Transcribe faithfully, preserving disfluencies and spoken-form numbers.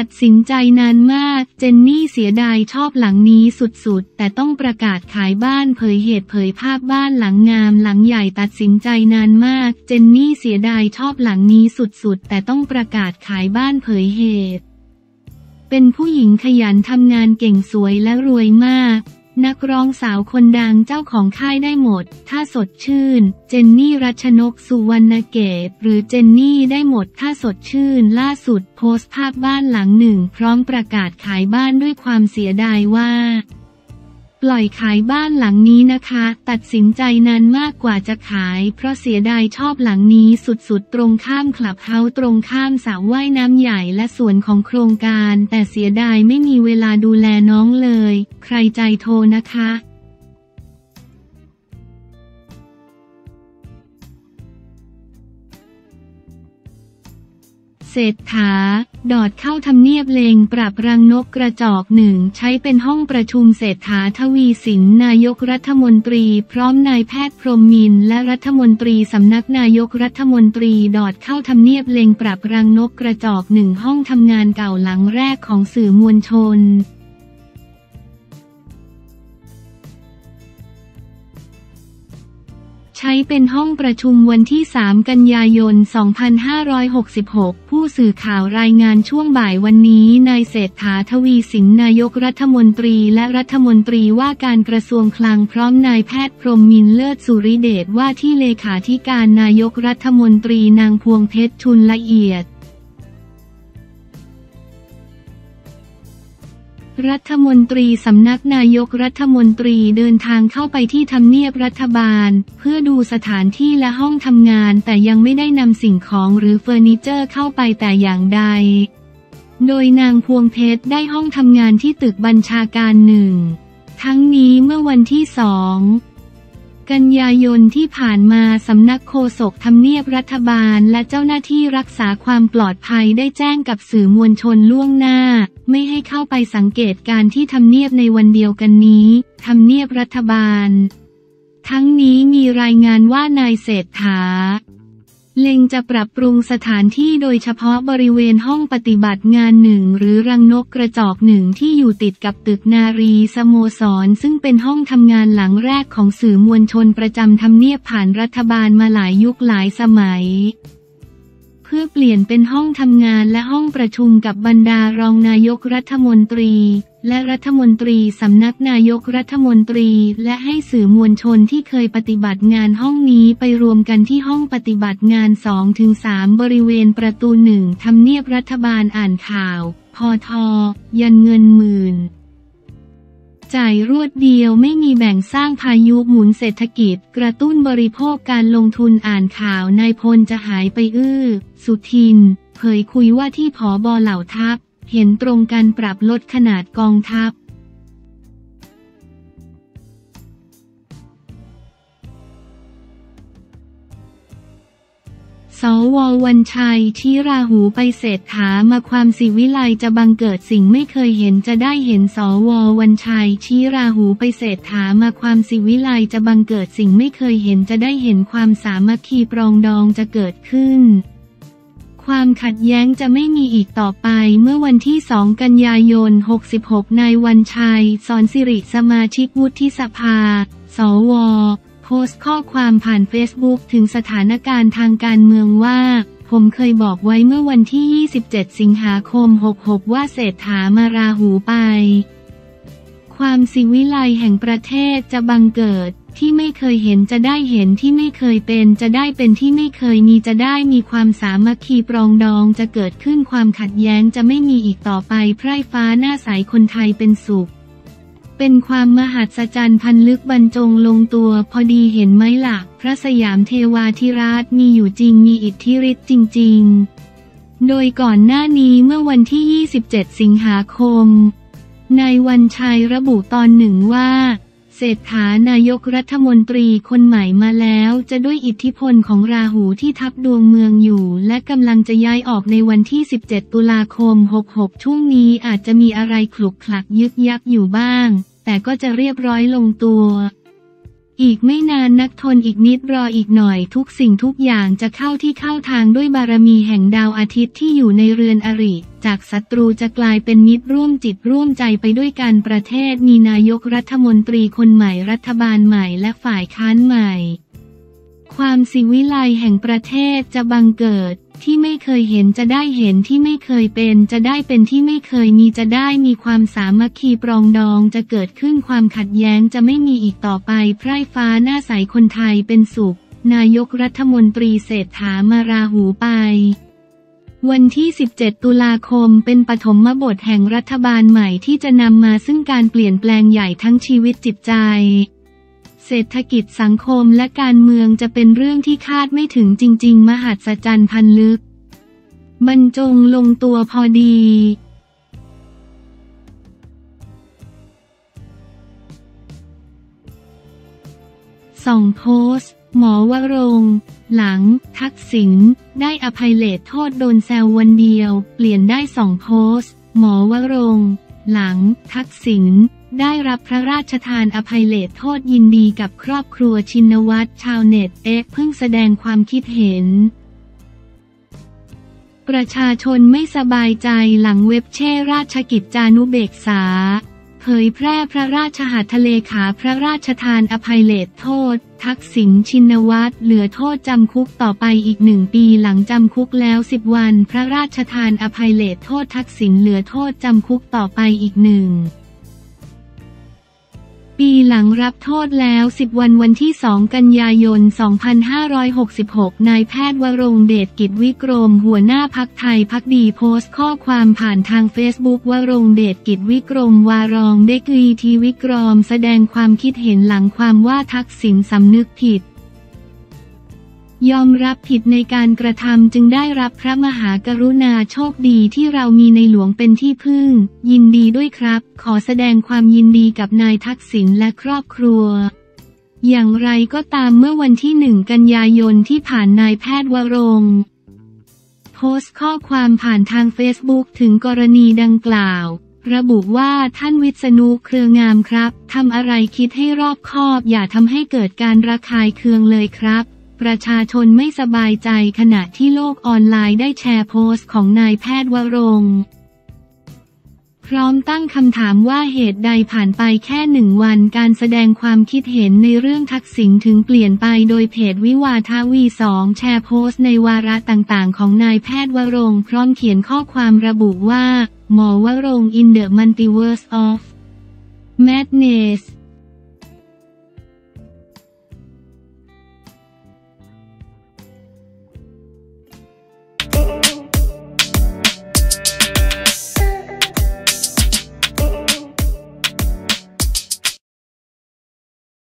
ตัดสินใจนานมากเจนนี่เสียดายชอบหลังนี้สุดๆแต่ต้องประกาศขายบ้านเผยเหตุเผยภาพบ้านหลังงามหลังใหญ่ตัดสินใจนานมากเจนนี่เสียดายชอบหลังนี้สุดๆแต่ต้องประกาศขายบ้านเผยเหตุเป็นผู้หญิงขยันทำงานเก่งสวยและรวยมากนักร้องสาวคนดังเจ้าของค่ายได้หมดถ้าสดชื่นเจนนี่รัชนกสุวรรณเกตหรือเจนนี่ได้หมดถ้าสดชื่นล่าสุดโพสต์ภาพบ้านหลังหนึ่งพร้อมประกาศขายบ้านด้วยความเสียดายว่าปล่อยขายบ้านหลังนี้นะคะตัดสินใจนานมากกว่าจะขายเพราะเสียดายชอบหลังนี้สุดๆตรงข้ามคลับเฮาส์ตรงข้ามสระว่ายน้ำใหญ่และสวนของโครงการแต่เสียดายไม่มีเวลาดูแลน้องเลยใครใจโทรนะคะเศรษฐาดอดเข้าทำเนียบเลงปรับรังนกกระจอกหนึ่งใช้เป็นห้องประชุมเศรษฐาทวีสินนายกรัฐมนตรีพร้อมนายแพทย์พรหมมินทร์และรัฐมนตรีสำนักนายกรัฐมนตรีดอดเข้าทำเนียบเลงปรับรังนกกระจอกหนึ่งห้องทำงานเก่าหลังแรกของสื่อมวลชนใช้เป็นห้องประชุมวันที่สามกันยายนสองพันห้าร้อยหกสิบหกผู้สื่อข่าวรายงานช่วงบ่ายวันนี้นายเศรษฐาทวีสินนายกรัฐมนตรีและรัฐมนตรีว่าการกระทรวงคลังพร้อมนายแพทย์พรหมมินทร์เลิศสุริเดชว่าที่เลขาธิการนายกรัฐมนตรีนางพวงเพชรชุนละเอียดรัฐมนตรีสำนักนายกรัฐมนตรีเดินทางเข้าไปที่ทำเนียบรัฐบาลเพื่อดูสถานที่และห้องทำงานแต่ยังไม่ได้นำสิ่งของหรือเฟอร์นิเจอร์เข้าไปแต่อย่างใดโดยนางพวงเพชรได้ห้องทำงานที่ตึกบัญชาการหนึ่งทั้งนี้เมื่อวันที่สองกันยายนที่ผ่านมาสำนักโฆษกทำเนียบรัฐบาลและเจ้าหน้าที่รักษาความปลอดภัยได้แจ้งกับสื่อมวลชนล่วงหน้าไม่ให้เข้าไปสังเกตการที่ทำเนียบในวันเดียวกันนี้ทำเนียบรัฐบาลทั้งนี้มีรายงานว่านายเศรษฐาเล็งจะปรับปรุงสถานที่โดยเฉพาะบริเวณห้องปฏิบัติงานหนึ่งหรือรังนกกระจอกหนึ่งที่อยู่ติดกับตึกนารีสโมสรซึ่งเป็นห้องทำงานหลังแรกของสื่อมวลชนประจำทำเนียบผ่านรัฐบาลมาหลายยุคหลายสมัยเพื่อเปลี่ยนเป็นห้องทำงานและห้องประชุมกับบรรดารองนายกรัฐมนตรีและรัฐมนตรีสำนักนายกรัฐมนตรีและให้สื่อมวลชนที่เคยปฏิบัติงานห้องนี้ไปรวมกันที่ห้องปฏิบัติงาน สองถึงสาม บริเวณประตูหนึ่งทำเนียบรัฐบาลอ่านข่าวพทยันเงินหมื่นจ่ายรวดเดียวไม่มีแบ่งสร้างพายุหมุนเศรษฐกิจกระตุ้นบริโภคการลงทุนอ่านข่าวนายพลจะหายไปอื้อสุทินเผยคุยว่าที่ผบ.เหล่าทัพเห็นตรงกันปรับลดขนาดกองทัพสว.วันชัยชี้ราหูไปเศรษฐามาความสิวิไลจะบังเกิดสิ่งไม่เคยเห็นจะได้เห็นสว.วันชัยชี้ราหูไปเศรษฐามาความสิวิไลจะบังเกิดสิ่งไม่เคยเห็นจะได้เห็นความสามัคคีปรองดองจะเกิดขึ้นความขัดแย้งจะไม่มีอีกต่อไปเมื่อวันที่สองกันยายนหกสิบหกนายวันชัยสอนสิริสมาชิกวุฒิสภาสว.โพสต์ข้อความผ่านเฟซบุ๊กถึงสถานการณ์ทางการเมืองว่าผมเคยบอกไว้เมื่อวันที่ยี่สิบเจ็ดสิงหาคมหกหกว่าเศรษฐามาราหูไปความสิวิไลแห่งประเทศจะบังเกิดที่ไม่เคยเห็นจะได้เห็นที่ไม่เคยเป็นจะได้เป็นที่ไม่เคยมีจะได้มีความสามัคคีปรองดองจะเกิดขึ้นความขัดแย้งจะไม่มีอีกต่อไปไพร่ฟ้าหน้าใสคนไทยเป็นสุขเป็นความมหัศจรรย์พันลึกบรรจงลงตัวพอดีเห็นไหมล่ะพระสยามเทวาธิราชมีอยู่จริงมีอิทธิฤทธิ์จริงๆโดยก่อนหน้านี้เมื่อวันที่ยี่สิบเจ็ดสิงหาคมนายวันชัยระบุตอนหนึ่งว่าเศรษฐานายกรัฐมนตรีคนใหม่มาแล้วจะด้วยอิทธิพลของราหูที่ทับดวงเมืองอยู่และกำลังจะย้ายออกในวันที่สิบเจ็ดตุลาคมหกหกช่วงนี้อาจจะมีอะไรขลุกขลักยึกยักอยู่บ้างแต่ก็จะเรียบร้อยลงตัวอีกไม่นานนักทนอีกนิดรออีกหน่อยทุกสิ่งทุกอย่างจะเข้าที่เข้าทางด้วยบารมีแห่งดาวอาทิตย์ที่อยู่ในเรือนอริจากศัตรูจะกลายเป็นมิตรร่วมจิตร่วมใจไปด้วยกันประเทศมีนายกรัฐมนตรีคนใหม่รัฐบาลใหม่และฝ่ายค้านใหม่ความสิวิไลแห่งประเทศจะบังเกิดที่ไม่เคยเห็นจะได้เห็นที่ไม่เคยเป็นจะได้เป็นที่ไม่เคยมีจะได้มีความสามัคคีปรองดองจะเกิดขึ้นความขัดแย้งจะไม่มีอีกต่อไปไพร่ฟ้าหน้าใสคนไทยเป็นสุขนายกรัฐมนตรีเศรษฐามาราหูไปวันที่สิบเจ็ดตุลาคมเป็นปฐมบทแห่งรัฐบาลใหม่ที่จะนำมาซึ่งการเปลี่ยนแปลงใหญ่ทั้งชีวิตจิตใจเศรษฐกิจสังคมและการเมืองจะเป็นเรื่องที่คาดไม่ถึงจริงๆมหัศจรรย์พันลึกบรรจงลงตัวพอดีส่องโพสต์หมอวรงค์หลังทักษิณได้อภัยเลทโทษโดนแซววันเดียวเปลี่ยนได้สองโพสต์หมอวรงค์หลังทักษิณได้รับพระราชทานอภัยเลทโทษยินดีกับครอบครัวชินวัตรชาวเน็ตเอ็กเพิ่งแสดงความคิดเห็นประชาชนไม่สบายใจหลังเว็บแช่ราชกิจจานุเบกษาเผยแพร่พระราชหัตถเลขาพระราชทานอภัยเลทโทษทักษิณชินวัตรเหลือโทษจำคุกต่อไปอีกหนึ่งปีหลังจำคุกแล้วสิบวันพระราชทานอภัยเลทโทษทักษิณเหลือโทษจำคุกต่อไปอีกหนึ่งปีหลังรับโทษแล้วสิบวันวันที่สองกันยายนสองพันห้าร้อยหกสิบหกนายแพทย์วรงค์เดชกิจวิกรมหัวหน้าพรรคไทยภักดีโพสต์ข้อความผ่านทางเฟซบุ๊กวรงค์เดชกิจวิกรมวารองเดกรีทีวิกรมแสดงความคิดเห็นหลังความว่าทักษิณสำนึกผิดยอมรับผิดในการกระทำจึงได้รับพระมหากรุณาโชคดีที่เรามีในหลวงเป็นที่พึ่งยินดีด้วยครับขอแสดงความยินดีกับนายทักษิณและครอบครัวอย่างไรก็ตามเมื่อวันที่หนึ่งกันยายนที่ผ่านนายแพทย์วรงค์โพสต์ข้อความผ่านทางเฟซบุ๊กถึงกรณีดังกล่าวระบุว่าท่านวิษณุเครืองามครับทำอะไรคิดให้รอบคอบอย่าทำให้เกิดการระคายเคืองเลยครับประชาชนไม่สบายใจขณะที่โลกออนไลน์ได้แชร์โพสต์ของนายแพทย์วรงค์พร้อมตั้งคำถามว่าเหตุใดผ่านไปแค่หนึ่งวันการแสดงความคิดเห็นในเรื่องทักษิณถึงเปลี่ยนไปโดยเพจวิวาทวีสองแชร์โพสต์ในวาระต่างๆของนายแพทย์วรงค์พร้อมเขียนข้อความระบุว่าหมอวรงค์ in the multiverse of madness